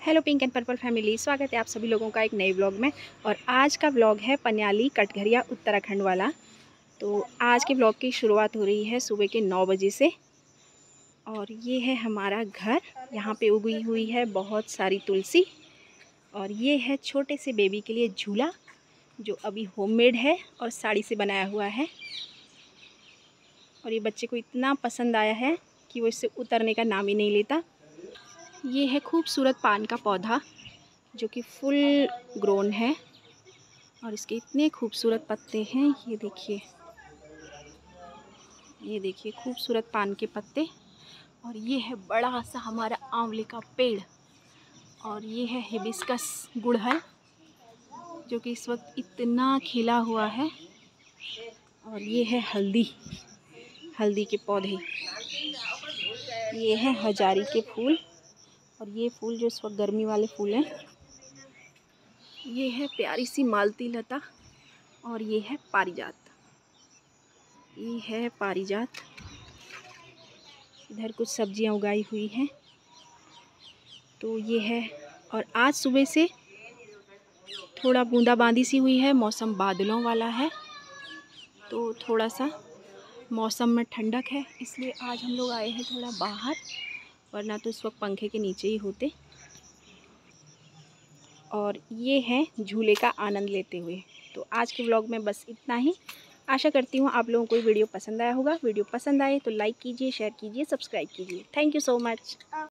Hello pink and purple family, स्वागत है आप सभी लोगों का एक नए व्लॉग में। और आज का व्लॉग है पन्याली कटघरिया उत्तराखंड वाला। तो आज के व्लॉग की शुरुआत हो रही है सुबह के 9 बजे से। और ये है हमारा घर, यहाँ पे उगी हुई है बहुत सारी तुलसी। और ये है छोटे से बेबी के लिए झूला, जो अभी होममेड है और साड़ी से बनाया हुआ है। और ये बच्चे को इतना पसंद आया है कि वो इससे उतरने का नाम ही नहीं लेता। ये है खूबसूरत पान का पौधा जो कि फुल ग्रोन है और इसके इतने खूबसूरत पत्ते हैं। ये देखिए खूबसूरत पान के पत्ते। और ये है बड़ा सा हमारा आंवले का पेड़। और ये है हिबिस्कस गुड़हल जो कि इस वक्त इतना खिला हुआ है। और ये है हल्दी के पौधे। ये है हजारी के फूल, और ये फूल जो इस वक्त गर्मी वाले फूल हैं। ये है प्यारी सी मालती लता, और ये है पारिजात। इधर कुछ सब्जियां उगाई हुई हैं। तो ये है। और आज सुबह से थोड़ा बूंदाबांदी सी हुई है, मौसम बादलों वाला है, तो थोड़ा सा मौसम में ठंडक है, इसलिए आज हम लोग आए हैं थोड़ा बाहर, वरना तो इस वक्त पंखे के नीचे ही होते। और ये है झूले का आनंद लेते हुए। तो आज के व्लॉग में बस इतना ही। आशा करती हूँ आप लोगों को वीडियो पसंद आया होगा। वीडियो पसंद आए तो लाइक कीजिए, शेयर कीजिए, सब्सक्राइब कीजिए। Thank you so much.